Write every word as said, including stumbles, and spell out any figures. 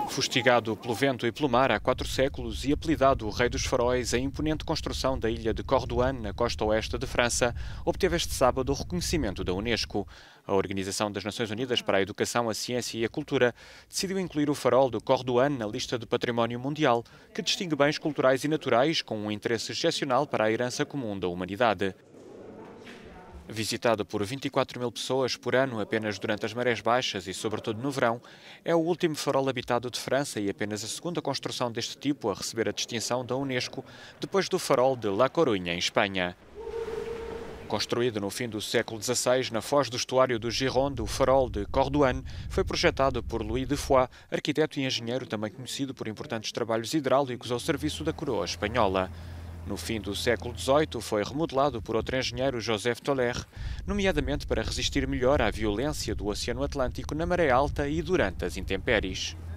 Fustigado pelo vento e pelo mar há quatro séculos e apelidado o Rei dos Faróis, a imponente construção da ilha de Cordouane, na costa oeste de França, obteve este sábado o reconhecimento da Unesco. A Organização das Nações Unidas para a Educação, a Ciência e a Cultura decidiu incluir o farol de Cordouane na lista de Património Mundial, que distingue bens culturais e naturais com um interesse excepcional para a herança comum da humanidade. Visitado por vinte e quatro mil pessoas por ano apenas durante as marés baixas e sobretudo no verão, é o último farol habitado de França e apenas a segunda construção deste tipo a receber a distinção da Unesco, depois do farol de La Coruña, em Espanha. Construído no fim do século dezasseis na foz do estuário do Gironde, o farol de Cordouane foi projetado por Louis de Foix, arquiteto e engenheiro também conhecido por importantes trabalhos hidráulicos ao serviço da coroa espanhola. No fim do século dezoito, foi remodelado por outro engenheiro, Joseph Toller, nomeadamente para resistir melhor à violência do Oceano Atlântico na maré alta e durante as intempéries.